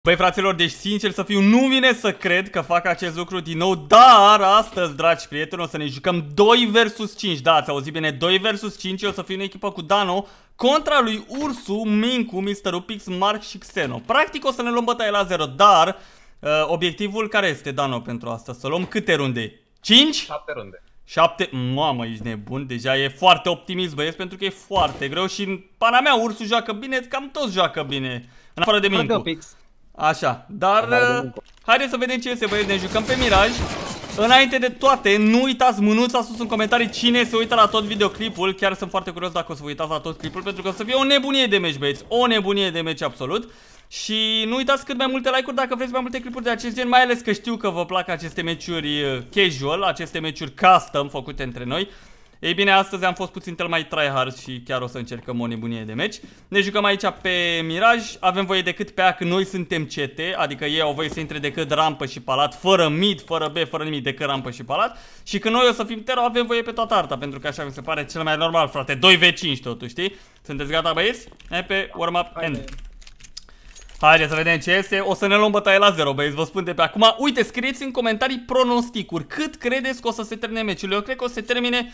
Băi fraților, deci sincer să fiu, nu vine să cred că fac acest lucru din nou, dar astăzi, dragi prieteni, o să ne jucăm 2 vs 5. Da, ați auzit bine, 2 vs 5, o să fiu în echipă cu Dano contra lui Ursu, Mincu, Mr. Upix, Mark și Xeno. Practic o să ne luăm bătaie la 0, dar obiectivul care este, Dano, pentru asta? Să luăm câte runde? 5? 7 runde. 7? Mamă, ești nebun, deja e foarte optimist, băieți, pentru că e foarte greu și în pana mea Ursu joacă bine, cam toți joacă bine, în afară de Mincu. Așa, dar haideți să vedem ce este, băieți, ne jucăm pe Miraj. Înainte de toate, nu uitați mânuța sus în comentarii cine se uită la tot videoclipul. Chiar sunt foarte curios dacă o să vă uitați la tot clipul, pentru că o să fie o nebunie de meci, băieți, o nebunie de meci absolut. Și nu uitați cât mai multe like-uri dacă vreți mai multe clipuri de acest gen, mai ales că știu că vă plac aceste meciuri casual, aceste meciuri custom făcute între noi. Ei bine, astăzi am fost puțin mai tryhard și chiar o să încercăm o nebunie de meci. Ne jucăm aici pe Miraj, avem voie decât pe A, că noi suntem CT, adică ei au voie să intre decât rampă și palat, fără mid, fără B, fără nimic, decât rampă și palat. Și când noi o să fim tero, avem voie pe toată arta, pentru că așa mi se pare cel mai normal, frate, 2v5 totuși, știi? Sunteți gata, băieți? Hai pe warm-up end. Haideți să vedem ce este. O să ne luăm bătaie la 0, băieți, vă spun de pe acum. Uite, scrieți în comentarii pronosticuri. Cât credeți că o să se termine meciul? Eu cred că o să se termine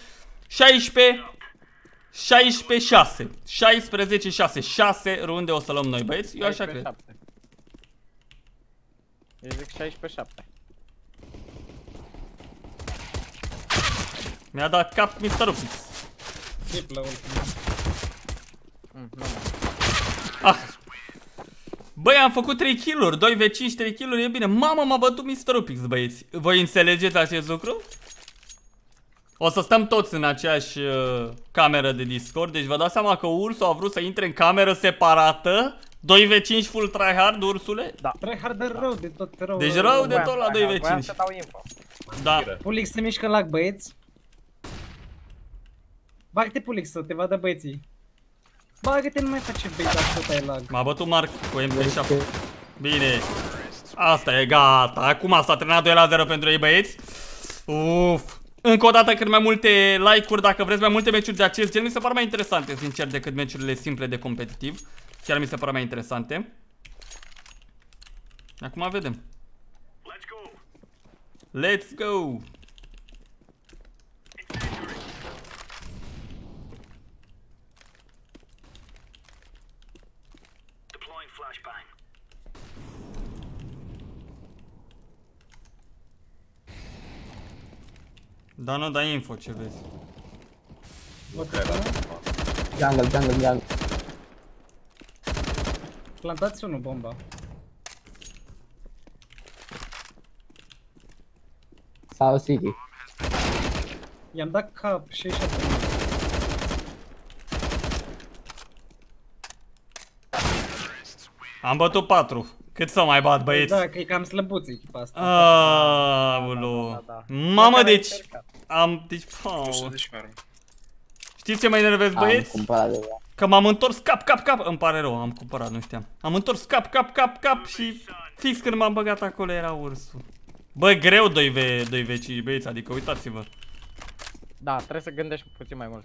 16-6. 16-6. 6 runde o să luăm noi, băieți. Eu așa cred. Eu zic 16-7. Mi-a dat cap Mr. Upix. Băi, am făcut 3 kill-uri, 2v5, 3 kill-uri, e bine. Mamă, m-a bătut Mr. Upix, băieți. Voi înțelegeți acest lucru? O să stăm toți în aceeași cameră de Discord. Deci vă dați seama că Ursul a vrut să intre în cameră separată. 2v5 full tryhard, Ursule? Da. Tryhard de rău de tot rău. Deci rău de tot la 2v5. Voiam să dau info. Da. Pulix se mișcă lag, băieți. Bagă-te, Pulix, să te vadă băieții. Bagă-te, nu mai face bait dacă tot ai lag. M-a bătut Mark cu MP7. Bine. Asta e gata. Acum s-a terminat 2 la 0 pentru ei, băieți. Uf. Încă o dată, cât mai multe like-uri, dacă vreți mai multe meciuri de acest gen, mi se par mai interesante, sincer, decât meciurile simple de competitiv. Chiar mi se par mai interesante. Acum vedem. Let's go! Da, nu, dai info, ce vezi. Jungle. Plantați unul bomba. Sau City. I-am dat cap 67. Am bătut 4. Cât să mai bat, băieți? Da, că e cam slăbuț echipa asta. Aoleu. Mamă, deci am, deci, știți ce mă enervez, băieți? Că m-am întors cap. Îmi pare rău, am cumpărat, nu știam. Am întors cap și fix când m-am băgat acolo era Ursul. Bă, greu 2v5, băieți, adică uitați-vă. Da, trebuie să gândești puțin mai mult.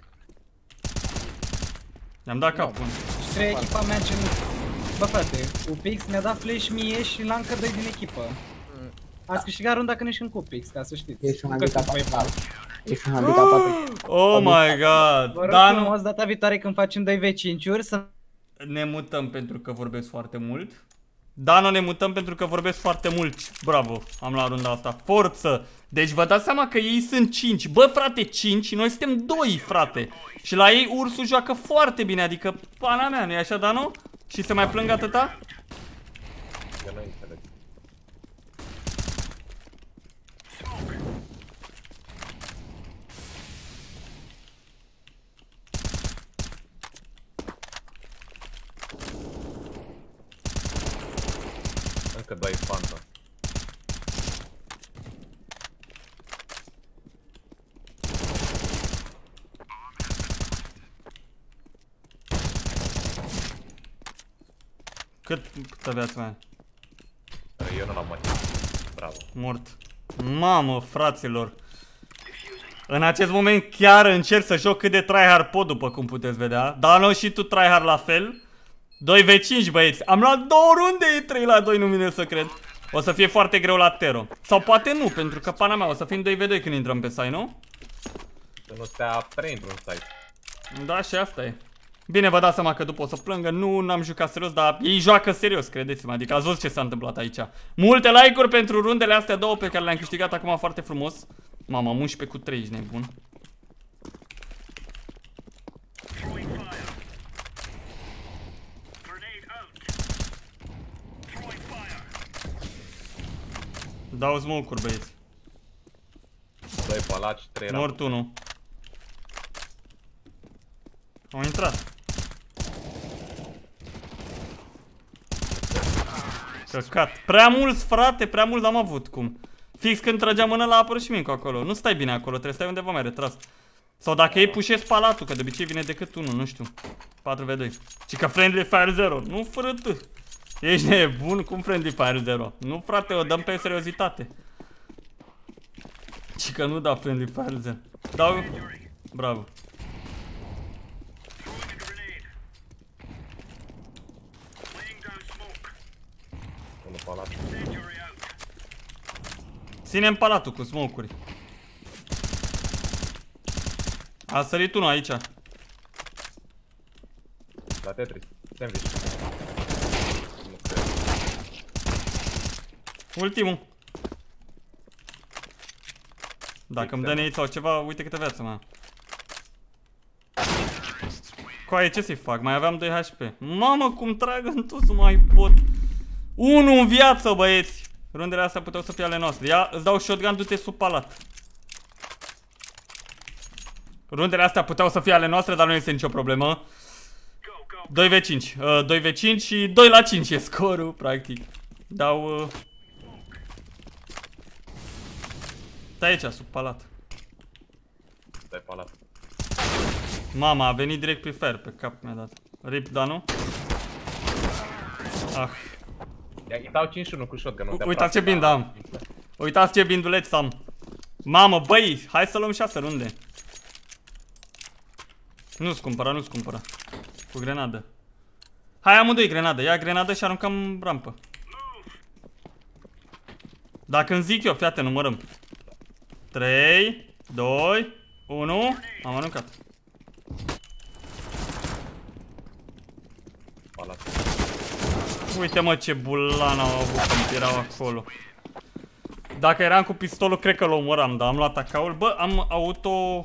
I-am dat capul. Și 3 echipa mea ce nu... Bă, frate, Upix mi-a dat flash mie și l-a încă 2 din echipă. Ați câștigat runda când ești în Upix, ca să știți. Ești un handicapat. Oh my god. Vă rog frumos, data viitoare când facem 2v5-uri să... Ne mutăm pentru că vorbesc foarte mult. Dano, ne mutăm pentru că vorbesc foarte mult. Bravo, am luat runda asta. Forță. Deci vă dați seama că ei sunt 5. Bă, frate, 5 și noi suntem 2, frate. Și la ei Ursul joacă foarte bine, adică pana mea, nu-i așa, Dano? Și se mai plâng atâta? Eu nu înțeleg. Încă 2 Phantom. Cât aveați mai? Eu nu l-am mai. Bravo. Mort. Mamă, fraților. În acest moment chiar încerc să joc cât de tryhard pot, după cum puteți vedea. Dar nu și tu tryhard la fel. 2v5 băieți. Am luat 2 runde, 3 la 2, nu vine să cred. O să fie foarte greu la Tero. Sau poate nu, pentru că pana mea o să fim 2v2 când intrăm pe site, nu? Să nu stea 3 într-un site. Da, și asta e. Bine, vă dați seama că după o să plângă. Nu, n-am jucat serios, dar ei joacă serios, credeți-mă. Adică ați văzut ce s-a întâmplat aici. Multe like-uri pentru rundele astea două pe care le-am câștigat acum foarte frumos. Mama, 11 cu 3, ești nebun. Dau smoke-uri, băieți. 2 palaci, 3 rampe. Mort 1. Au intrat. Căcat. Prea mulți, frate, prea mulți am avut, cum. Fix când trăgeam mână la apără și Mincu acolo. Nu stai bine acolo, trebuie să stai undeva mai retras. Sau dacă ei pușesc palatul, că de obicei vine decât unul, nu știu. 4v2. Și că friendly fire 0. Nu fără tu. Ești nebun, cum friendly fire 0? Nu, frate, o dăm pe seriozitate. Și că nu da friendly fire 0. Dau. Bravo. Unul palat. Ținem palatul cu smoke-uri. A sărit unul aici. La Tetris. Sandwich. Nu cred. Ultimul. Dacă îmi dă neit sau ceva, uite câte viață mai am. Coaie, ce să-i fac? Mai aveam 2 HP. Mamă, cum trag în toți, nu mai pot. 1 în viață, băieți. Rundele astea puteau să fie ale noastre. Ia, îți dau shotgun, du-te sub palat. Rundele astea puteau să fie ale noastre, dar nu este nicio problemă. 2v5. 2v5 și 2 la 5 e scorul, practic. Dau... Stai aici, sub palat. Stai palat. Mama, a venit direct prefer, pe cap mi-a dat. Rip, Danu. Ah. Îi dau 51 cu shotgun. Uitați ce bind am. Uitați ce binduleț am. Mamă, băi, hai să luăm 6 runde. Nu-ți cumpăra, nu-ți cumpăra. Cu grenadă. Hai, amândoi grenadă. Ia grenadă și aruncăm rampă. Dacă îmi zic eu, fii atent, numărăm. 3, 2, 1. Am aruncat. Palat. Uite mă ce bulan au avut când erau acolo. Dacă eram cu pistolul, cred că l-omoram, dar am luat AK-ul. Bă, am auto...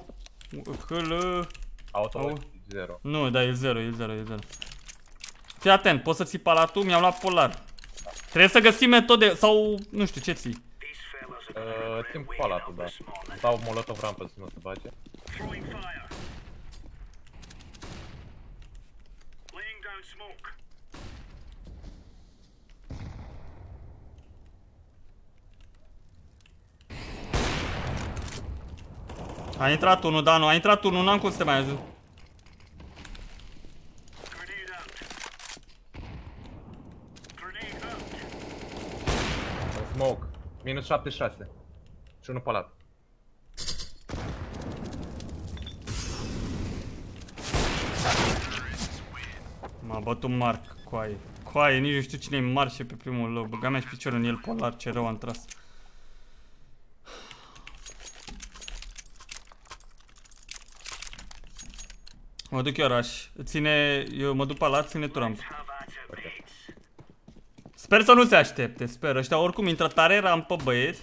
Auto 0. Nu, da, e 0, e 0, e 0. Fii atent, poți să ții palatul? Mi-am luat polar. Trebuie să găsim metode, sau nu știu ce ții. Țin palatul, da. Dau molotov rampă să nu se bage. A intrat unul, Danu, a intrat unul, n-am cum să te mai ajut. Smoke. Minus 76. Și unul palat. M-a bătut Marc, coaie. Coaie, nici nu știu cine-i Marșe pe primul loc. Băga mea și piciorul în el polar, ce rău am tras. Mă duc eu oraș. Ține, eu mă duc palat, ține tu rampă. Okay. Sper să nu se aștepte, sper. Ăștia oricum intră tare rampă, băieți.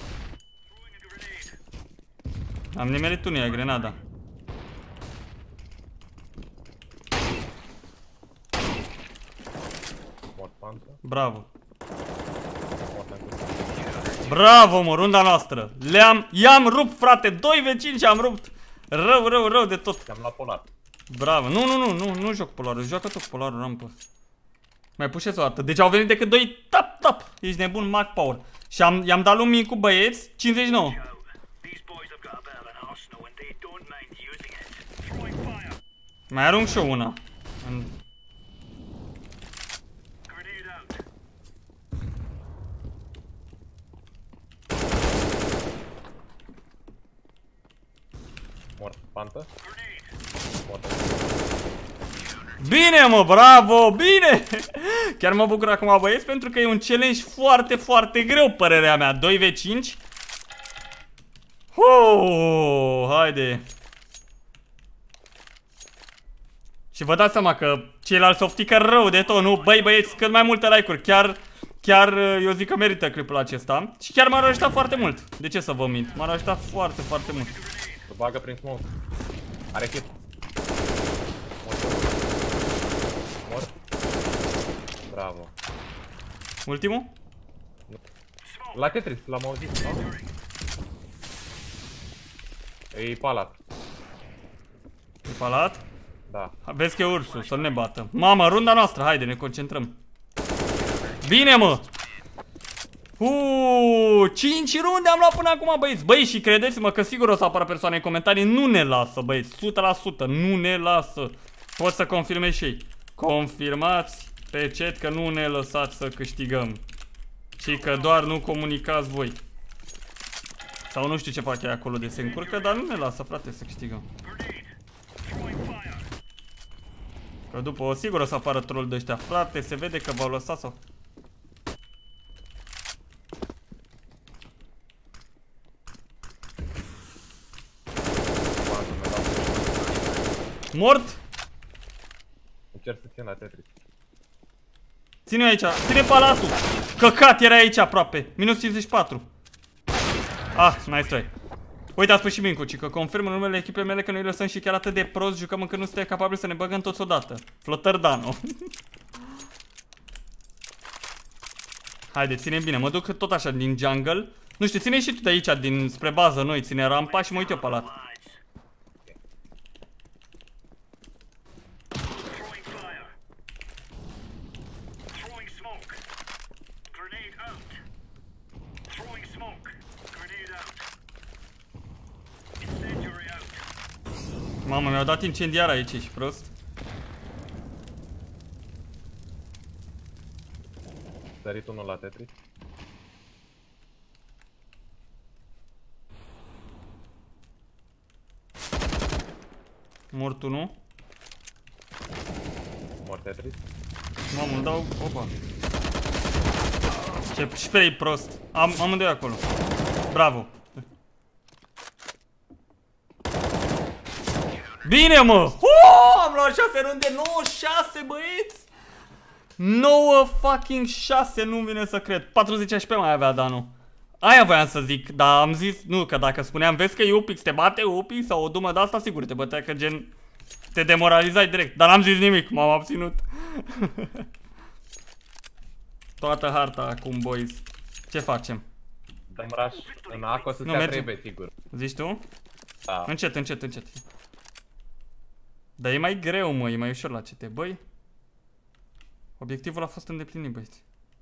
Am nimerit unul, ia grenada. Bravo. Bravo, mă, runda noastră. I-am rupt, frate. 2v5 am rupt. Rău de tot. Te-am luat polar. Bravo. Nu joc polarul. Joacă tot polarul rampă. Mai pușeți o dată. Deci au venit decât 2 tap. Ești nebun, Mac Power. Și i-am dat lui Mincu, băieți, 59. Mai arunc și eu una. Mort, pantă. Mort. Bine, mă, bravo, bine! Chiar mă bucur acum, băieți, pentru că e un challenge foarte, foarte greu, părerea mea. 2v5. Haide. Și vă dați seama că ceilalți oftică rău de tot, nu? Băi, băieți, cât mai multe like-uri. Chiar eu zic că merită clipul acesta. Și chiar m-ar ajuta foarte mult. De ce să vă mint? M-ar ajuta foarte, foarte mult. Să bagă prin smoke. Are hit. Mort. Bravo. Ultimul? La Tetris, l-am auzit, nu? E palat. E palat? Da. Vezi că e ursul, să nu ne bată. Mamă, runda noastră, haide, ne concentrăm. Bine, mă! 5 runde am luat până acum, băieți. Băi, și credeți-mă că sigur o să apară persoane în comentarii. Nu ne lasă, băieți, 100%, nu ne lasă. Pot să confirmez și ei. Confirmați pe chat că nu ne lăsați să câștigăm. Și că doar nu comunicați voi. Sau nu știu ce fac ei acolo de se încurcă, dar nu ne lasă, frate, să câștigăm. Că după o sigur o să apară troll de ăștia, frate, se vede că v-au lăsat sau... Mort? Încerc să țin la Tetris. Ține aici, ține palatul. Căcat, era aici aproape. Minus 54. Ah, nice try. Uite, a spus și Mincu, ci că confirm în numele echipei mele că noi lăsăm și chiar atât de prost jucăm încât nu suntem capabili să ne băgăm toți odată. Flotărdano. Haide, ține bine, mă duc tot așa din jungle. Nu știu, ține și tu de aici, din spre bază noi, ține rampa și mă uit eu pe lat. Mamă, mi-au dat incendiar aici, ești prost. Sărit unul la Tetris. Mort unul. Mort Tetris. Mamă, îl dau... Opa. Ce spray prost. Am amândoi acolo. Bravo. Bine, mă! Am luat 6 runde, 9-6, băieți! 9 fucking 6, nu vine să cred. 40 HP mai avea Danu. Aia voiam să zic, dar am zis, nu, că dacă spuneam, vezi că e Upix, te bate Upix sau o dumă de asta, sigur te bătea, că gen te demoralizai direct. Dar n-am zis nimic, m-am abținut. Toată harta acum, boys. Ce facem? Dăm rush în ACO să Nu, te mergem. trebuie, sigur. Zici tu? Da. Încet, încet, încet. Dar e mai greu, mă, e mai ușor la CT, băi. Obiectivul a fost îndeplinit, băieți.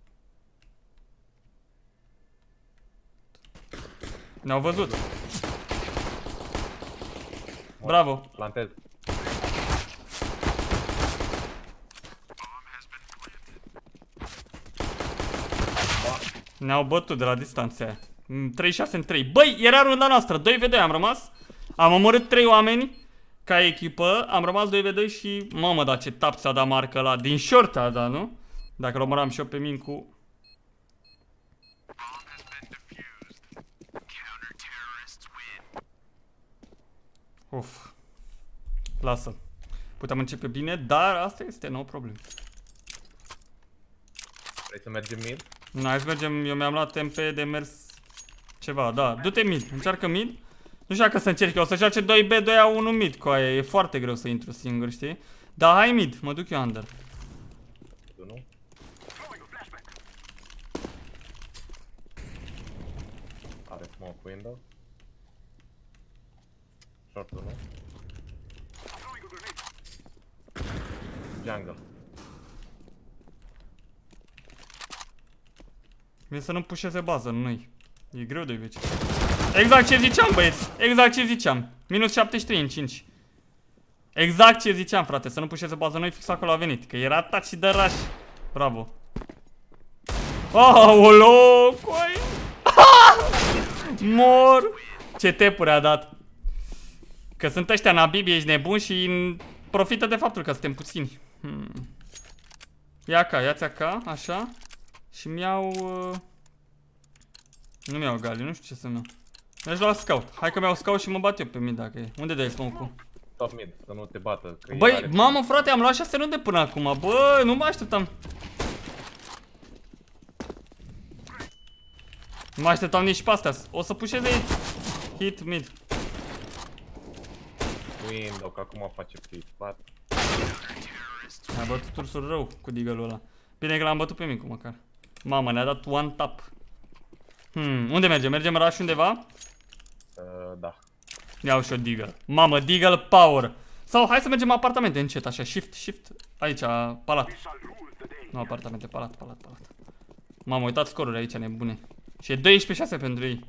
Ne-au văzut. Bravo. Plantez. Ne-au bătut de la distanța aia. 36 în 3. Băi, era runda noastră. 2v2 am rămas. Am omorât 3 oameni ca echipă. Am rămas 2v2 și... Mamă, da, ce tap s-a dat marcă ăla. Din short a dat, nu? Dacă l-omoram și eu pe Mincu. Uf. Lasă. Puteam începe bine, dar asta este, no problem. Vrei să mergem mid? Nu, hai să mergem, eu mi-am luat MP de mers ceva, da. Du-te mid, încearcă mid. Nu știu dacă să încerc eu, o să joace 2B, 2A1 mid cu aia, e foarte greu să intru singur, știi? Dar hai mid, mă duc eu under. Tu nu? Are smoke window. Short-ul, nu? Jungle. Mie să nu pușeze bază, nu-i. E greu de veci. Exact ce ziceam, băieți. Exact ce ziceam. Minus 73 în 5. Exact ce ziceam, frate. Să nu pușeze bază, noi fix acolo a venit. Că era atac și dă rush. Bravo. Aoleo, coi. Mor. Ce tepuri a dat. Că sunt ăștia nabibi, ești nebun și profită de faptul că suntem puțini. Ia-ți AK, așa. Și mi-iau... Nu mi-iau gali, nu știu ce să-mi iau. Mergi la scout. Hai că mi-au scout și mă bat eu pe mid dacă e. Unde dai smoke-ul? Top mid, să nu te bată. Băi, mamă frate, am luat 6 runde până acum. Bă, nu mă așteptam. Nu mă așteptam nici pe astea. O să pușeze hit mid. Window, că acum face flip. Mi-a bătut ursul rău cu deagle-ul ăla. Bine că l-am bătut pe micu măcar. Mamă, ne-a dat one tap. Unde mergem? Mergem rush undeva? Da. Iau și o deagle. Mamă, deagle power. Sau hai să mergem în apartamente încet, așa, shift. Aici, palat. Nu apartamente, palat. Mamă, uitați scoruri aici, nebune. Și e 12-6 pentru ei.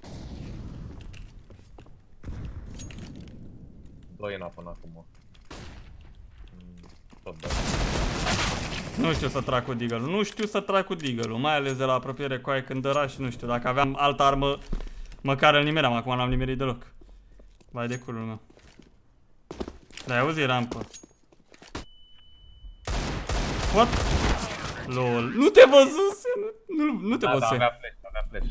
2 în până acum. Tot 2. Nu știu să trag cu deagle-ul, nu știu să trag cu deagle-ul, mai ales de la apropiere cu aia când dăra și nu știu, dacă aveam altă armă, măcar îl nimeream, acum n-am nimerit deloc. Vai de culul meu. Da, auzi, rampă. What? LOL, nu te văzuse, nu te văzuse. Da, avea flash.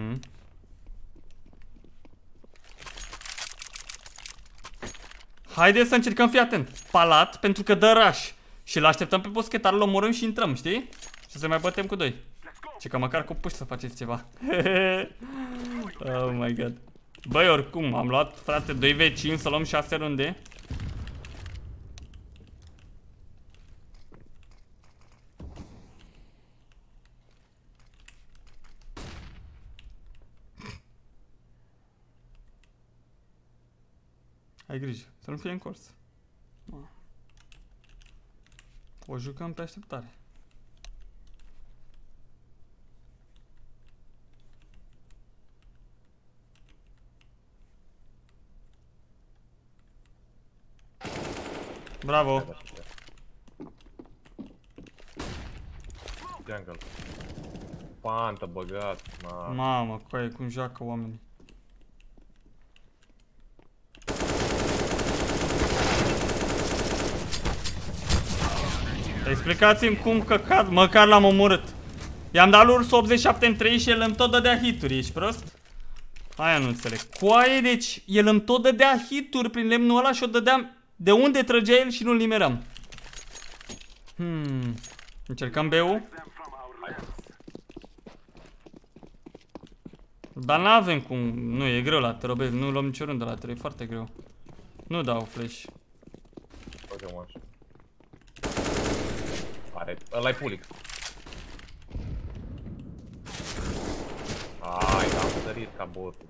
Haideți să încercăm, fii atent. Palat, pentru că dă rush. Și îl așteptăm pe boschetar, îl omorâm și intrăm, știi? Și să mai bătem cu 2. Și că măcar cu puși să faceți ceva. Oh my god. Băi, oricum, am luat, frate, 2v5 să luăm 6 runde. Ai grijă, să nu fie în curs. O jucăm pe așteptare. Bravo! Jungle. Pantă băgat, Mamă, coaie, cum joacă oamenii. Explicați-mi cum căcat, măcar l-am omorât. I-am dat lui Urs 87 în 3 și el îmi tot dădea hituri, ești prost? Aia nu înțeleg. Coaie, deci el îmi tot dădea hituri prin lemnul ăla și o dădeam de unde trăgea el și nu-l nimeram. Încercăm B-ul. Dar n-avem cum, nu, e greu la trăbezi, nu luăm nicio rundă la 3, e foarte greu. Nu dau flash. Ăla-i Pulix. Ai, am sărit ca botul.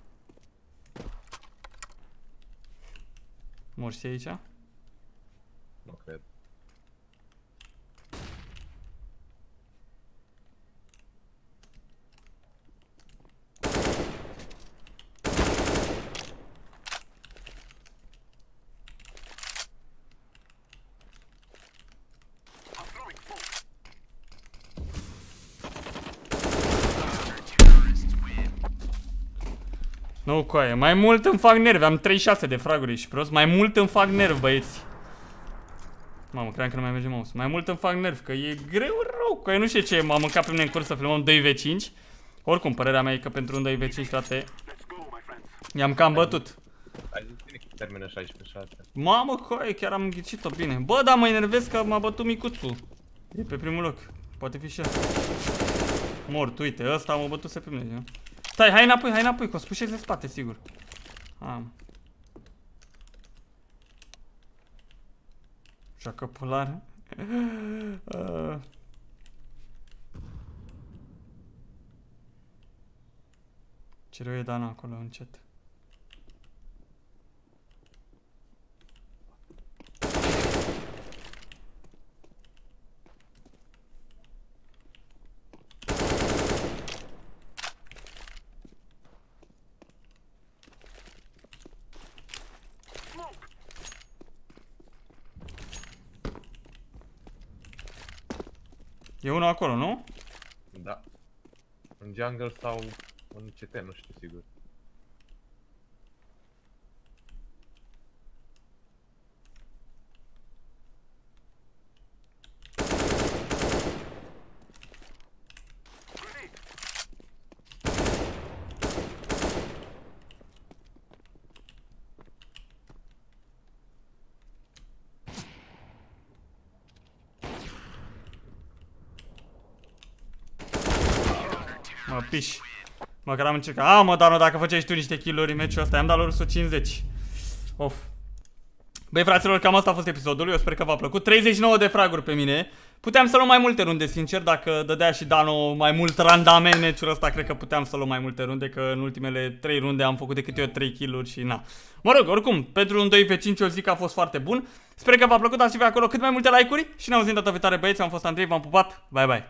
Mor și aici? Nu cred. Nu, coaie, mai mult îmi fac nervi, am 36 de fraguri și prost, mai mult îmi fac nervi, băieți. Mamă, cream că nu mai merge mouse. Mai mult îmi fac nervi, că e greu rău, coaie, nu știu ce, m-am mâncat pe mine în curs să filmăm 2v5. Oricum, părerea mea e că pentru un 2v5, frate, i-am cam bătut. Ai zis bine că termină 16-6. Mamă, coaie, chiar am ghicit-o bine. Bă, dar mă enervez că m-a bătut micuțul. E pe primul loc, poate fi și asta. Mort, uite, ăsta m-a bătut pe mine, nu? Stai, hai înapoi, că o spușezi de spate, sigur. Joacă polar. Ce rău e Dana acolo, încet. E unul acolo, nu? Da. În jungle sau în CT, nu știu sigur. Mă piși. Măcar am încercat. Mă, Dano, dacă făceai tu niște kill-uri în meciul ăsta, i-am dat lor 150. Of. Băi, fraților, cam asta a fost episodul. Eu sper că v-a plăcut. 39 de fraguri pe mine. Puteam să luăm mai multe runde, sincer. Dacă dădea și Dano mai mult randament meciul ăsta, cred că puteam să luăm mai multe runde. Că în ultimele 3 runde am făcut de câte ori 3 kill-uri și na. Mă rog, oricum, pentru un 2v5 eu zic că a fost foarte bun. Sper că v-a plăcut, dați-vă acolo cât mai multe like-uri. Și ne auzim data viitoare, băieți. Am fost Andrei, v-am pupat. Bye, bye.